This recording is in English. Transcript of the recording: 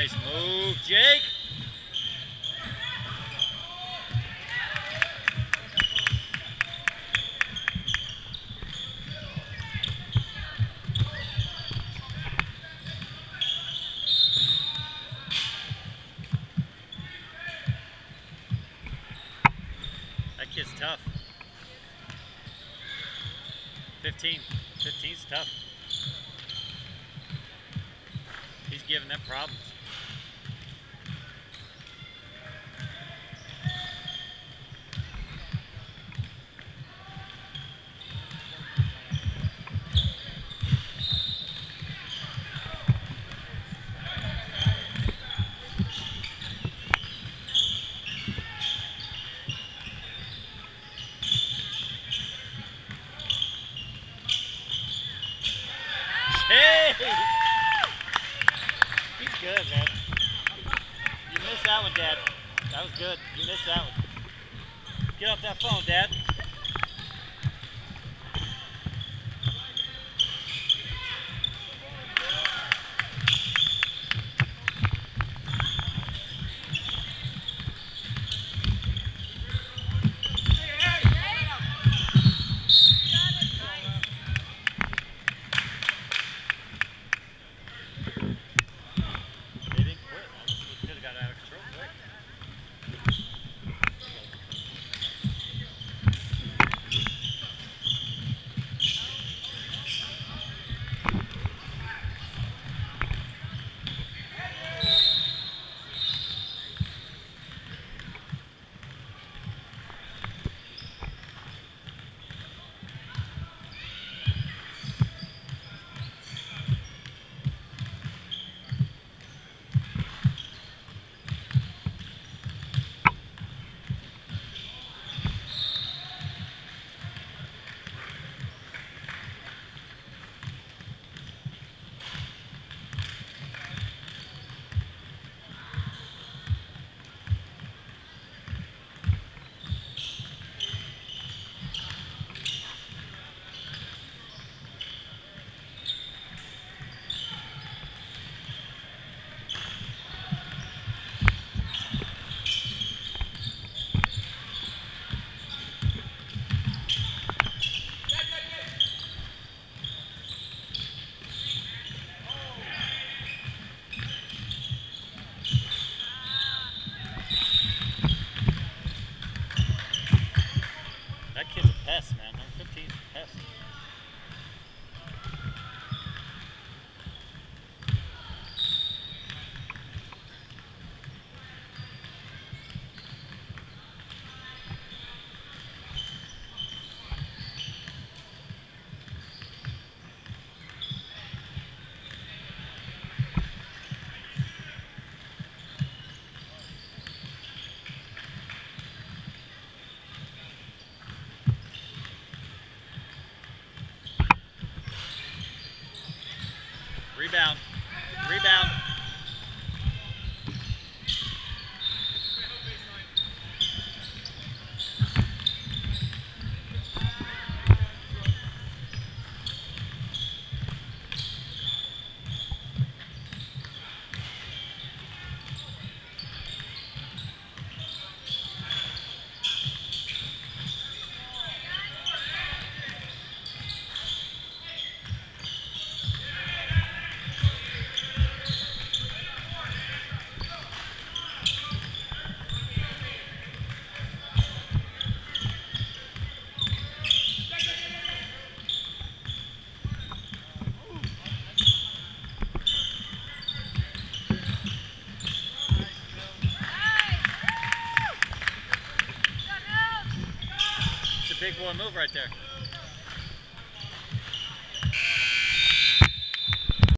Nice move, Jake. That kid's tough. 15's tough. He's giving them problems. Hey! He's good, man. You missed that one, Dad. That was good. You missed that one. Get off that phone, Dad. That kid's a pest, man. Number 15's a pest. Rebound. Rebound. Big boy move right there.